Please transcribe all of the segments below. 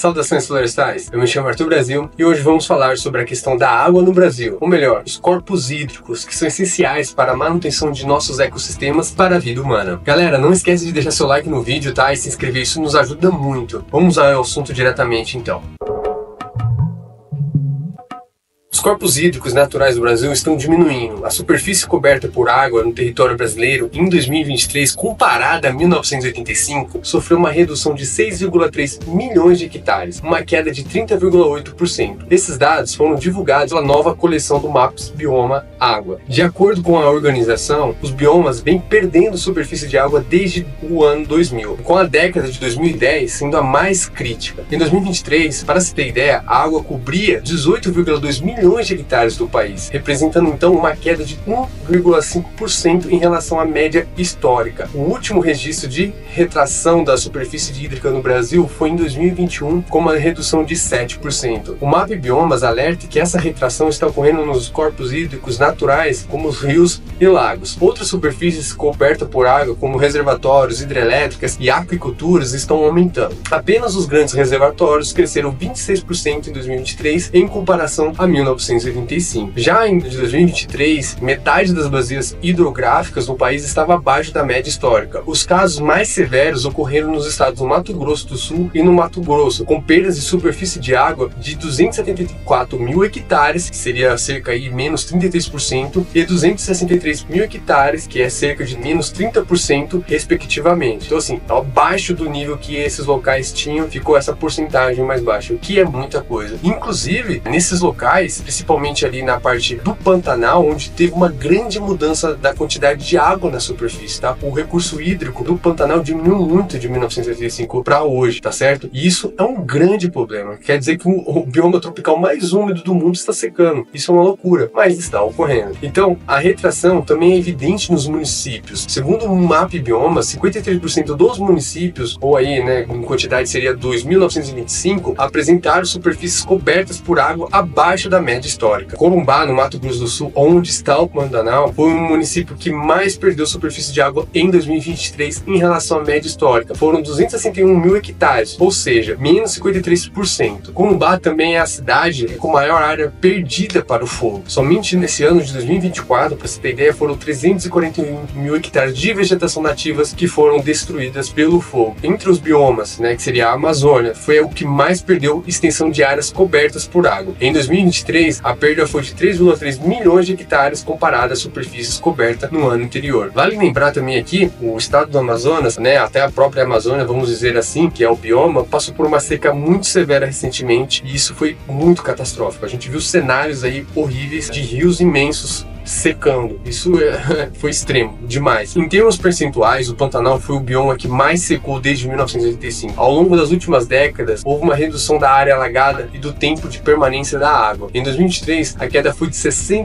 Saudações florestais, eu me chamo Arthur Brasil e hoje vamos falar sobre a questão da água no Brasil, ou melhor, os corpos hídricos que são essenciais para a manutenção de nossos ecossistemas para a vida humana. Galera, não esquece de deixar seu like no vídeo, tá? E se inscrever, isso nos ajuda muito. Vamos ao assunto diretamente então. Os corpos hídricos naturais do Brasil estão diminuindo. A superfície coberta por água no território brasileiro em 2023, comparada a 1985, sofreu uma redução de 6,3 milhões de hectares, uma queda de 30,8%. Esses dados foram divulgados pela nova coleção do Maps Bioma Água. De acordo com a organização, os biomas vêm perdendo superfície de água desde o ano 2000, com a década de 2010 sendo a mais crítica. Em 2023, para se ter ideia, a água cobria 18,2 milhões de hectares do país, representando então uma queda de 1,5% em relação à média histórica. O último registro de retração da superfície hídrica no Brasil foi em 2021, com uma redução de 7%. O MAP Biomas alerta que essa retração está ocorrendo nos corpos hídricos naturais, como os rios e lagos. Outras superfícies cobertas por água, como reservatórios, hidrelétricas e aquiculturas, estão aumentando. Apenas os grandes reservatórios cresceram 26% em 2023 em comparação a 1985. Já em 2023, metade das bacias hidrográficas no país estava abaixo da média histórica. Os casos mais severos ocorreram nos estados do Mato Grosso do Sul e no Mato Grosso, com perdas de superfície de água de 274 mil hectares, que seria cerca de menos 33%, e 263 mil hectares, que é cerca de menos 30%, respectivamente. Então assim, abaixo do nível que esses locais tinham, ficou essa porcentagem mais baixa, o que é muita coisa. Inclusive, nesses locais, principalmente ali na parte do Pantanal, onde teve uma grande mudança da quantidade de água na superfície, tá? O recurso hídrico do Pantanal diminuiu muito de 1985 para hoje, tá certo? E isso é um grande problema. Quer dizer que o bioma tropical mais úmido do mundo está secando. Isso é uma loucura, mas está ocorrendo. Então, a retração também é evidente nos municípios. Segundo o MAP Biomas, 53% dos municípios, ou aí, né, em quantidade seria 2.925, apresentaram superfícies cobertas por água abaixo da média histórica. Corumbá, no Mato Grosso do Sul, onde está o Pantanal, foi o município que mais perdeu superfície de água em 2023 em relação à média histórica. Foram 261 mil hectares, ou seja, menos 53%. Corumbá também é a cidade com maior área perdida para o fogo. Somente nesse ano de 2024, para você ter ideia, foram 341 mil hectares de vegetação nativas que foram destruídas pelo fogo. Entre os biomas, né, que seria a Amazônia, foi o que mais perdeu extensão de áreas cobertas por água. Em 2023, a perda foi de 3,3 milhões de hectares comparada às superfícies cobertas no ano anterior. Vale lembrar também aqui, o estado do Amazonas, né, até a própria Amazônia, vamos dizer assim, que é o bioma, passou por uma seca muito severa recentemente e isso foi muito catastrófico. A gente viu cenários aí horríveis de rios imensos secando. Isso foi extremo, demais. Em termos percentuais, o Pantanal foi o bioma que mais secou desde 1985. Ao longo das últimas décadas, houve uma redução da área alagada e do tempo de permanência da água. Em 2023, a queda foi de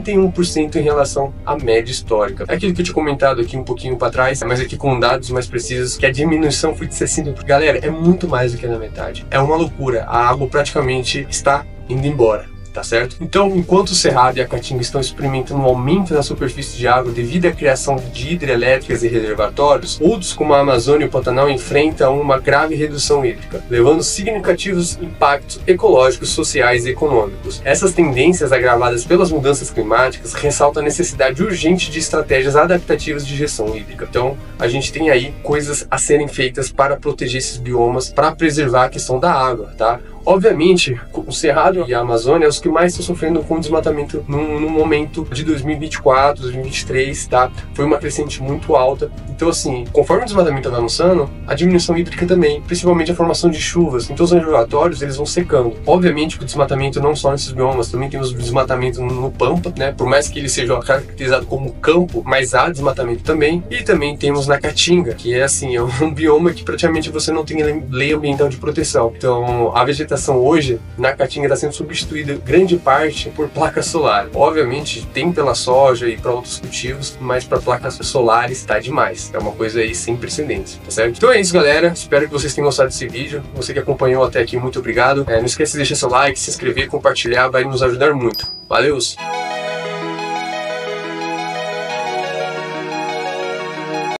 61% em relação à média histórica. É aquilo que eu tinha comentado aqui um pouquinho para trás, mas aqui com dados mais precisos, que a diminuição foi de 60%. Galera, é muito mais do que na metade. É uma loucura. A água praticamente está indo embora. Tá certo? Então, enquanto o Cerrado e a Caatinga estão experimentando um aumento na superfície de água devido à criação de hidrelétricas e reservatórios, outros como a Amazônia e o Pantanal enfrentam uma grave redução hídrica, levando significativos impactos ecológicos, sociais e econômicos. Essas tendências agravadas pelas mudanças climáticas ressaltam a necessidade urgente de estratégias adaptativas de gestão hídrica. Então, a gente tem aí coisas a serem feitas para proteger esses biomas, para preservar a questão da água, tá? Obviamente, o Cerrado e a Amazônia é os que mais estão sofrendo com o desmatamento no momento de 2024, 2023, tá? Foi uma crescente muito alta. Então, assim, conforme o desmatamento vai avançando, a diminuição hídrica também, principalmente a formação de chuvas. Então, os reservatórios, eles vão secando. Obviamente que o desmatamento não só nesses biomas, também temos desmatamento no Pampa, né? Por mais que ele seja caracterizado como campo, mas há desmatamento também. E também temos na Caatinga, que é, assim, é um bioma que praticamente você não tem lei ambiental de proteção. Então, a vegetação hoje na Caatinga está sendo substituída grande parte por placa solar. Obviamente tem pela soja e para outros cultivos, mas para placas solares está demais. É uma coisa aí sem precedentes, tá certo? Então é isso, galera. Espero que vocês tenham gostado desse vídeo. Você que acompanhou até aqui, muito obrigado. Não esqueça de deixar seu like, se inscrever, compartilhar, vai nos ajudar muito. Valeu!